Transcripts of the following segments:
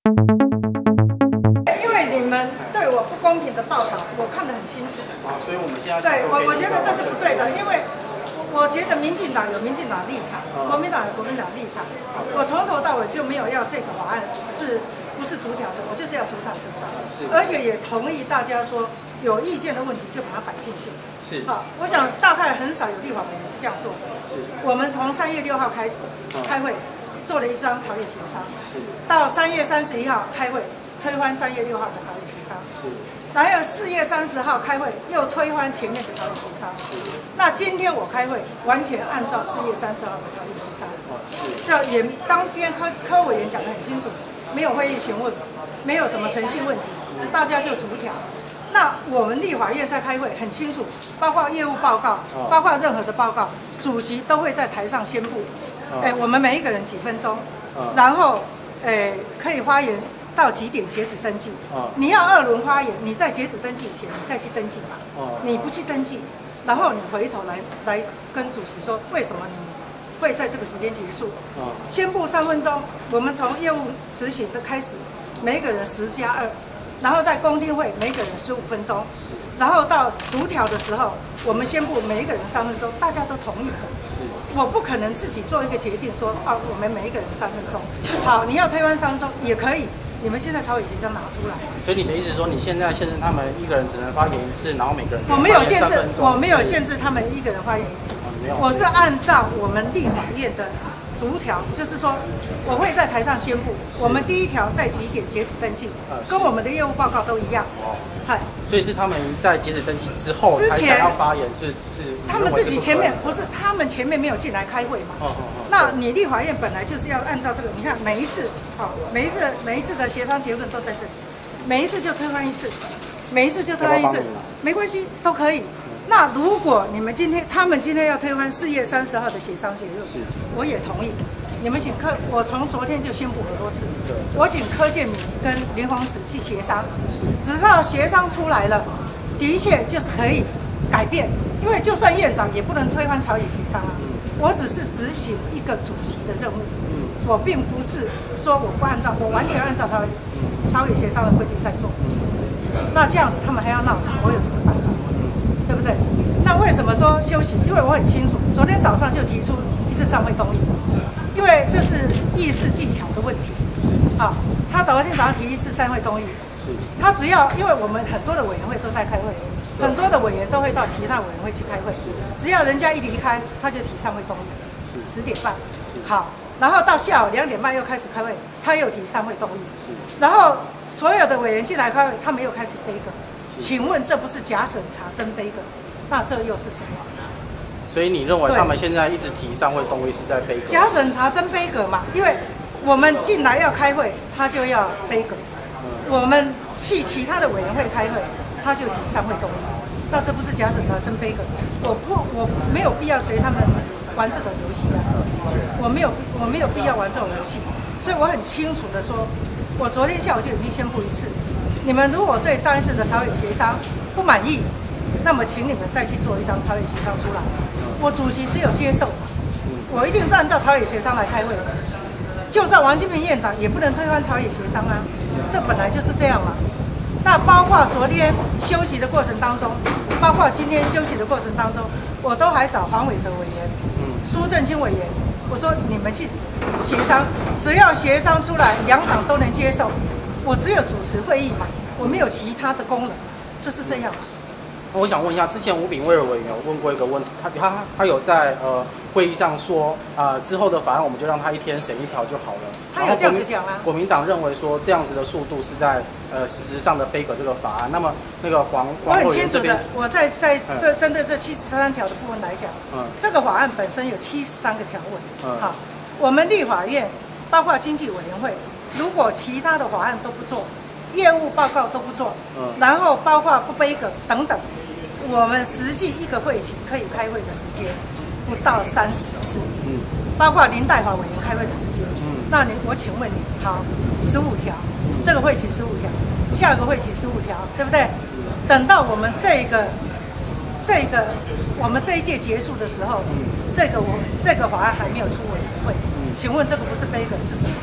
因为你们对我不公平的报道，我看得很清楚。 啊，所以我们现在对我觉得这是不对的，因为我觉得民进党有民进党立场，国民党有国民党立场。我从头到尾就没有要这个法案不是逐条审，我就是要逐条审查，而且也同意大家说有意见的问题就把它摆进去。 是。 好，我想大概很少有立法委员是这样做的。是。我们从3月6号开始开会，做了一张朝野协商。是。到3月31号开会，推翻3月6号的朝野协商。是。还有4月30号开会，又推翻前面的朝野协商。是。那今天我开会，完全按照4月30号的朝野协商。是。这也当天柯委员讲得很清楚，没有会议询问，没有什么程序问题，大家就逐条。那我们立法院在开会很清楚，包括业务报告，包括任何的报告，主席都会在台上宣布，我们每一个人几分钟，然后可以发言到几点截止登记。你要2轮发言，你在截止登记以前，你再去登记嘛。你不去登记，然后你回头来跟主席说为什么你会在这个时间结束。宣布3分钟，我们从业务执行的开始，每一个人10+2。然后在公听会，每个人15分钟，然后到逐条的时候，我们宣布每一个人3分钟，大家都同意的。我不可能自己做一个决定说，我们每一个人3分钟。好，你要推翻3分钟也可以，你们现在朝野协商拿出来。 所以你的意思是说，你现在限制他们一个人只能发言1次，然后每个人我没有限制，我没有限制他们一个人发言1次，我是按照我们立法院的逐条，就是说，我会在台上宣布，我们第1条在几点截止登记，跟我们的业务报告都一样。嗨， 所以是他们在截止登记之后才想要发言，是他们自己前面不是他们前面没有进来开会嘛？那你立法院本来就是要按照这个，你看每一次，每一次的协商结论都在这里，每一次就推翻1次，每一次就推翻1次，没关系，都可以。那如果你们他们今天要推翻4月30号的协商结论，我也同意。你们请我从昨天就宣布很多次，我请柯建铭跟林鸿慈去协商，只要协商出来了，的确就是可以改变。因为就算院长也不能推翻朝野协商啊，我只是执行一个主席的任务，我并不是说我不按照，我完全按照朝野协商的规定在做。那这样子他们还要闹什么？我有什么办法？对不对？那为什么说休息？因为我很清楚，昨天早上就提出1次散会动议，因为这是议事技巧的问题。好，他昨天早上提1次散会动议，他只要因为我们很多的委员会都在开会，很多的委员都会到其他委员会去开会，只要人家一离开，他就提散会动议，10点半。好，然后到下午2点半又开始开会，他又提散会动议，然后所有的委员进来开会，他们又开始背个。请问这不是假审查真杯葛？那这又是什么？ 所以你认为他们现在一直提散会动议是在杯葛？ 假审查真杯葛嘛？因为我们进来要开会，他就要杯葛；我们去其他的委员会开会，他就提散会动议。那这不是假审查真杯葛？我没有必要随他们玩这种游戏啊！我没有必要玩这种游戏，所以我很清楚的说，我昨天下午就已经宣布1次。你们如果对上一次的朝野协商不满意，那么请你们再去做一张朝野协商出来。我主席只有接受，我一定是按照朝野协商来开会。就算王金平院长也不能推翻朝野协商啊，这本来就是这样嘛。那包括昨天休息的过程当中，包括今天休息的过程当中，我都还找黄伟哲委员、苏正清委员，我说你们去协商，只要协商出来，两党都能接受。我只有主持会议嘛，我没有其他的功能，就是这样。 我想问一下，之前吴秉叡委员有问过一个问题，他有在会议上说，之后的法案我们就让他1天审1条就好了。 他有这样子讲啊？ 国民党认为说这样子的速度是在实质上的杯葛这个法案。那么那个黄委员这边， 我在针对这73条的部分来讲，这个法案本身有73个条文。好，我们立法院包括经济委员会。如果其他的法案都不做，业务报告都不做，然后包括不杯葛等等，我们实际一个会期可以开会的时间不到30次，包括林岱华委员开会的时间，那我请问你，好，15条，这个会期15条，下个会期15条，对不对？等到我们我们这一届结束的时候，这个法案还没有出委员会，请问这个不是杯葛是什么？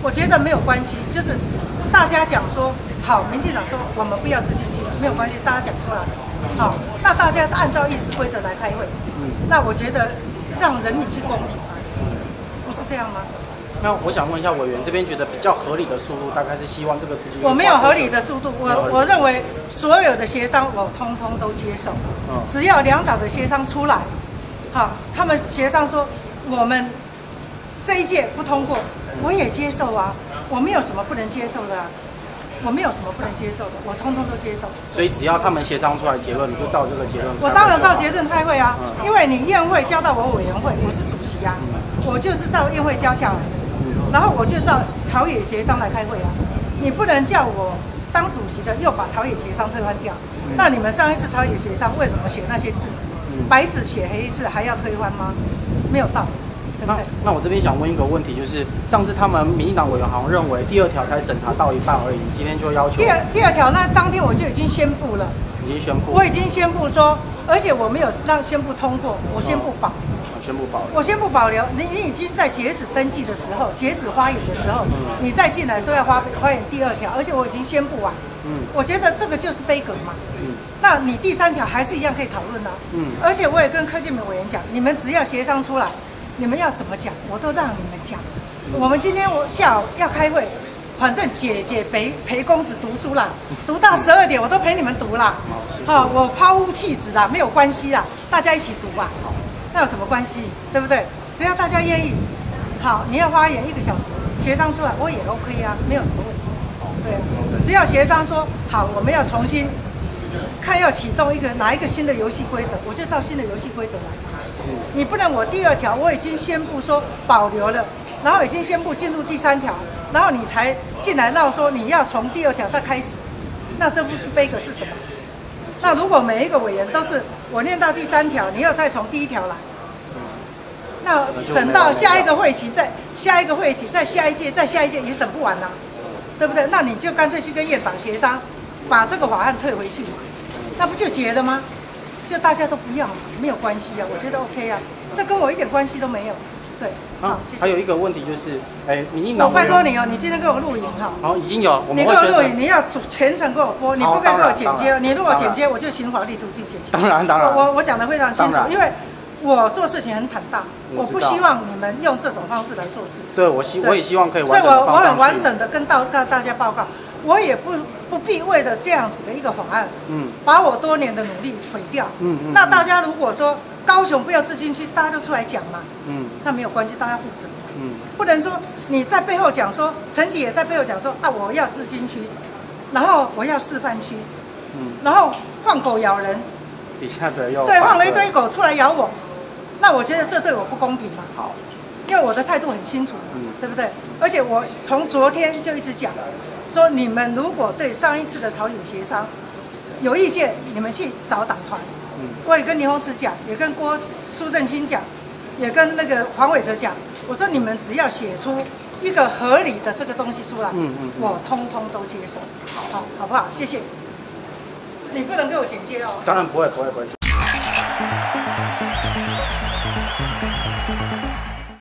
我觉得没有关系，就是大家讲说好，民进党说我们不要自进去了，没有关系，大家讲出来，好，那大家按照议事规则来开会，那我觉得让人民去公平，不是这样吗？ 那我想问一下委员，这边觉得比较合理的速度，大概是希望这个资金。 我没有合理的速度，我认为所有的协商我通通都接受，只要两党的协商出来，好，他们协商说我们这一届不通过，我也接受啊，我没有什么不能接受的啊，我没有什么不能接受的，我通通都接受。 所以只要他们协商出来结论，你就照这个结论。 我当然照结论开会啊，因为你宴会交到我委员会，我是主席啊，我就是照宴会交下来的。然后我就照朝野协商来开会啊，你不能叫我当主席的又把朝野协商推翻掉。那你们上一次朝野协商为什么写那些字，白纸写黑字还要推翻吗？没有道理，对不对？ 那我这边想问一个问题，就是上次他们民进党委员好像认为第二条才审查到一半而已，今天就要求第二条，那当天我就已经宣布了，我已经宣布说，而且我没有让宣布通过，我宣布保。 宣布保留， 我宣布保留。你已经在截止登记的时候，截止发言的时候，你再进来说要发言第二条，而且我已经宣布完。我觉得这个就是杯葛嘛。那你第三条还是一样可以讨论啊。而且我也跟柯建铭委员讲，你们只要协商出来，你们要怎么讲，我都让你们讲。我们今天下午要开会，反正姐姐陪公子读书啦，读到12点我都陪你们读啦。好，我抛屋弃子啦，没有关系啦，大家一起读吧。那有什么关系？对不对？只要大家愿意，好，你要发言1个小时，协商出来我也 OK 啊，没有什么问题。对，只要协商说好，我们要重新看要启动哪一个新的游戏规则，我就照新的游戏规则来。你不能我第二条我已经宣布说保留了，然后已经宣布进入第3条，然后你才进来闹说你要从第2条再开始，那这不是杯葛是什么？那如果每一个委员都是我念到第3条，你要再从第1条来，那审到下一个会期，再下一个会期，再下一届，再下一届也审不完啦，对不对？那你就干脆去跟院长协商，把这个法案退回去，那不就结了吗？就大家都不要，没有关系啊，我觉得 OK 啊，这跟我一点关系都没有。对，好，谢谢。 还有一个问题就是，民进党我拜托你哦，你今天给我录影哈。 好，已经有，我们你给我录影，你要全程给我播，你不可以给我剪接。你如果剪接，我就循法律途径解决。 当然。 我讲得非常清楚，因为我做事情很坦荡，我不希望你们用这种方式来做事。 对，我也希望可以完整。 所以我很完整的跟大家报告，我也不必为了这样子的一个法案，把我多年的努力毁掉。那大家如果说高雄不要自禁区，大家都出来讲嘛，那没有关系，大家负责。不能说你在背后讲说，陈吉也在背后讲说啊，我要自禁区，然后我要示范区，然后放狗咬人， 底下的又对，放了一堆狗出来咬我，那我觉得这对我不公平嘛。 好， 因为我的态度很清楚，对不对？而且我从昨天就一直讲，说你们如果对上一次的朝野协商有意见，你们去找党团。我也跟倪虹慈讲，也跟苏正清讲，也跟那个黄伟哲讲，我说你们只要写出一个合理的这个东西出来，我通通都接受，好不好？谢谢。你不能给我剪接哦。 当然不会。